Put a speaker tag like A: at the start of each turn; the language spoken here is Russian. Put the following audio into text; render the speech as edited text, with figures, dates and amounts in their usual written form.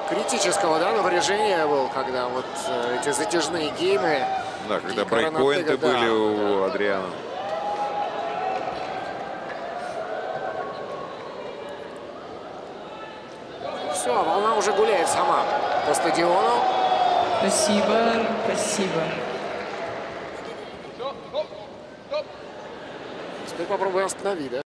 A: критического, да, напряжения был, когда вот эти затяжные геймы.
B: Да, когда брейкпоинты были у Адриана.
A: Все, волна уже гуляет сама по стадиону.
C: Спасибо, спасибо.
A: Теперь попробуем остановить, да?